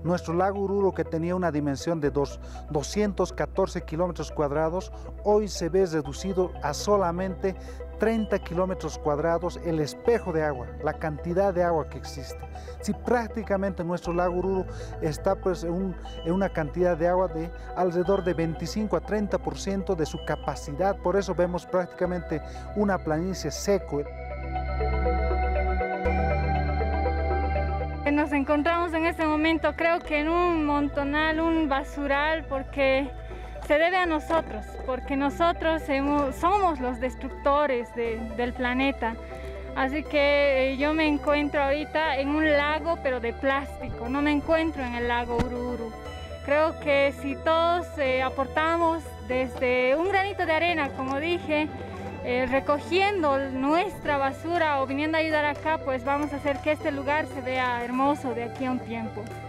Nuestro lago Oruro, que tenía una dimensión de 214 kilómetros cuadrados, hoy se ve reducido a solamente 30 kilómetros cuadrados el espejo de agua, la cantidad de agua que existe. Si prácticamente nuestro lago Oruro está pues, en una cantidad de agua de alrededor de 25 a 30% de su capacidad, por eso vemos prácticamente una planicie seco. Nos encontramos en este momento, creo que en un montonal, un basural, porque se debe a nosotros, porque nosotros somos los destructores del planeta. Así que yo me encuentro ahorita en un lago, pero de plástico, no me encuentro en el lago Oruro. Creo que si todos aportamos desde un granito de arena, como dije, recogiendo nuestra basura o viniendo a ayudar acá, pues vamos a hacer que este lugar se vea hermoso de aquí a un tiempo.